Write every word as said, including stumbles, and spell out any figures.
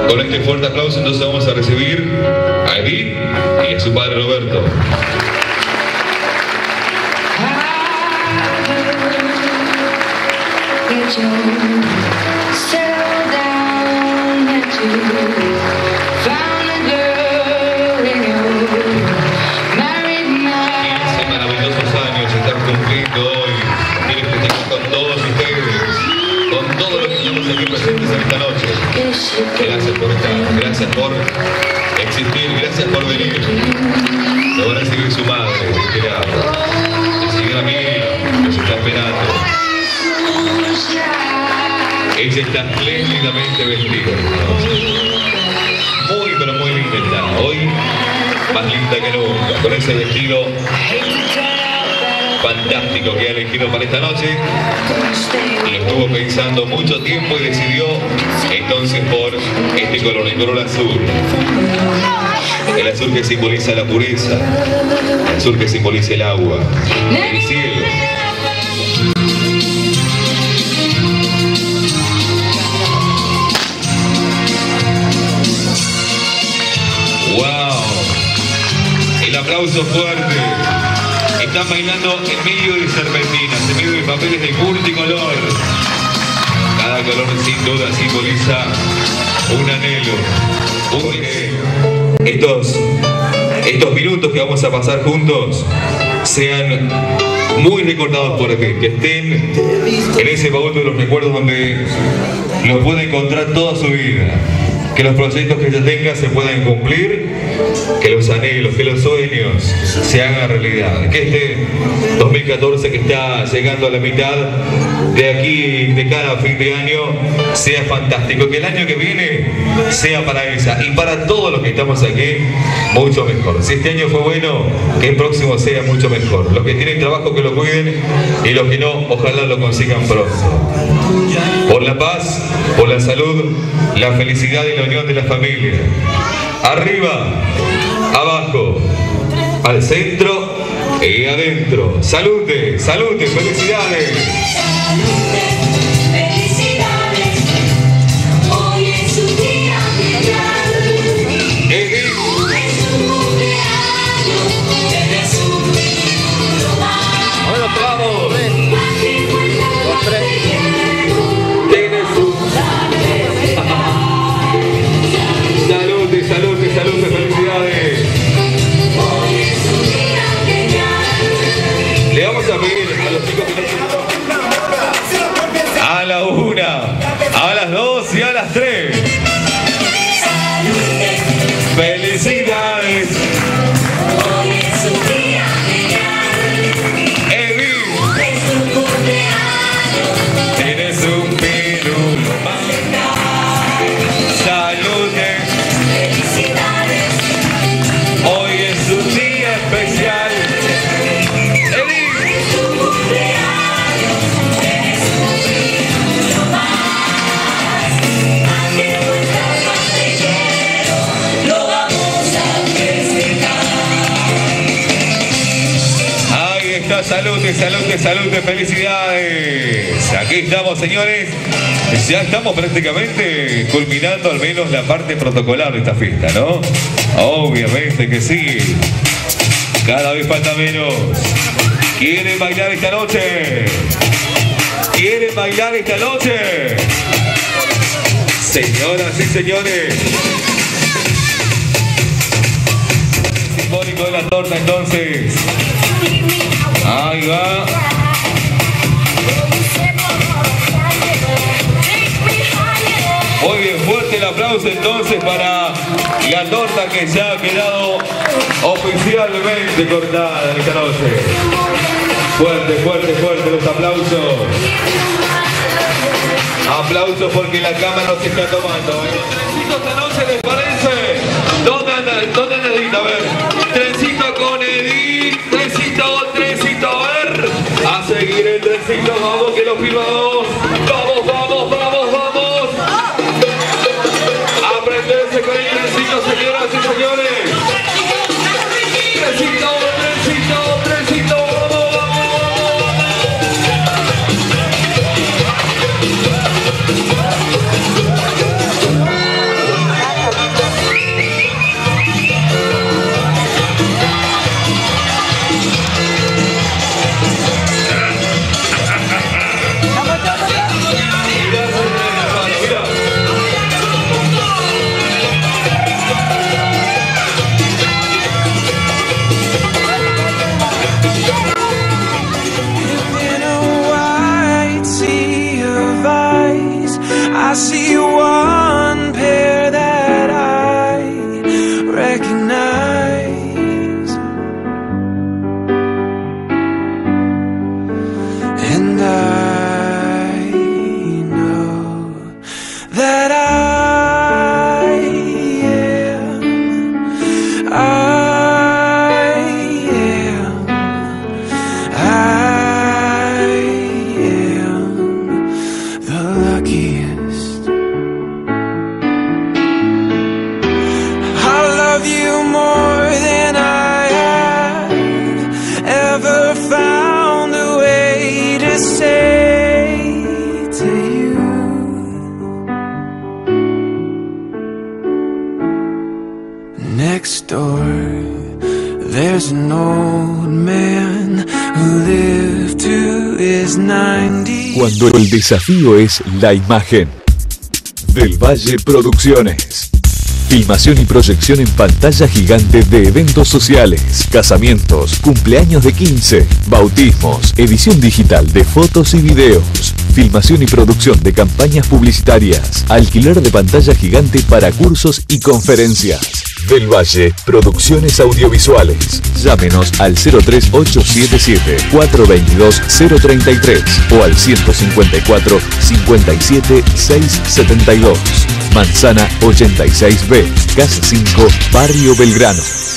Con este fuerte aplauso entonces vamos a recibir a Edith y a su padre Roberto. quince maravillosos años se están cumpliendo hoy. Quiero festejar con todos ustedes, con todos los que estamos aquí presentes en esta noche. Gracias por estar, gracias por existir, gracias por venir. Lo va a recibir su madre, de este lado. La señora Miriam nos está esperando. Ella está espléndidamente vestida. Muy, pero muy linda está. Hoy, más linda que nunca, con ese vestido fantástico que ha elegido para esta noche. Lo estuvo pensando mucho tiempo y decidió entonces por este color, el color azul. El azul que simboliza la pureza, el azul que simboliza el agua, el cielo. ¡Wow! El aplauso fuerte. Están bailando en medio de serpentinas, en medio de papeles de multicolor. Cada color sin duda simboliza un anhelo, un deseo. Estos, estos minutos que vamos a pasar juntos sean muy recordados por aquí, que estén en ese baúl de los recuerdos donde los pueda encontrar toda su vida. Que los proyectos que ella tenga se puedan cumplir, que los anhelos, que los sueños se hagan realidad. Que este dos mil catorce que está llegando a la mitad de aquí, de cada fin de año, sea fantástico. Que el año que viene sea para ella y para todos los que estamos aquí, mucho mejor. Si este año fue bueno, que el próximo sea mucho mejor. Los que tienen trabajo que lo cuiden y los que no, ojalá lo consigan pronto. Por la paz, por la salud, la felicidad y la unión de la familia. Arriba, abajo, al centro y adentro. Salute, salute, felicidades. Felicidades, hoy es un día genial. Eh, Es un cumpleaños, eres un minuto más. Bueno, vamos. Salute, salute, salute, felicidades. Hoy es un día genial. Le vamos a pedir a los chicos que a la una, a las dos y a las tres. Felicidades. Hoy es un día genial. Edith, Es un cumpleaños. tienes un minuto más. Salute. Felicidades. Hoy es un día especial. Edith. Es tu cumpleaños. Eres un minuto más. Aunque no estás más te quiero, lo vamos a festejar. Ahí está, salute, salute, salute, felicidades. Aquí estamos, señores. Ya estamos prácticamente culminando al menos la parte protocolar de esta fiesta, ¿no? Obviamente que sí. Cada vez falta menos. ¿Quieren bailar esta noche? ¿Quieren bailar esta noche? Señoras y señores. Simbólico de la torta entonces. Ahí va. Muy bien, fuerte el aplauso entonces para la torta que ya ha quedado oficialmente cortada esta noche. Fuerte, fuerte, fuerte los aplausos. Aplausos porque la cámara nos está tomando. ¿Trencito esta noche les parece? ¿Dónde anda, dónde anda Edith? A ver. Trencito con Edith. Trencito, trencito, a ver. A seguir el trencito, vamos que lo firmamos. Vamos, vamos, vamos, vamos. Aprenderse con el trencito, señoras y señores. Trencito, trencito, trencito, vamos, vamos, vamos. never found a way to say to you, next door there's an old man who lived to his ninety. Cuando el desafío es la imagen. Del Valle Producciones. Filmación y proyección en pantalla gigante de eventos sociales, casamientos, cumpleaños de quince, bautismos, edición digital de fotos y videos, filmación y producción de campañas publicitarias, alquiler de pantalla gigante para cursos y conferencias. Del Valle Producciones Audiovisuales. Llámenos al cero tres ocho siete siete, cuatro dos dos, cero tres tres o al ciento cincuenta y cuatro, cincuenta y siete, seiscientos setenta y dos. Manzana ochenta y seis B, Casa cinco, Barrio Belgrano.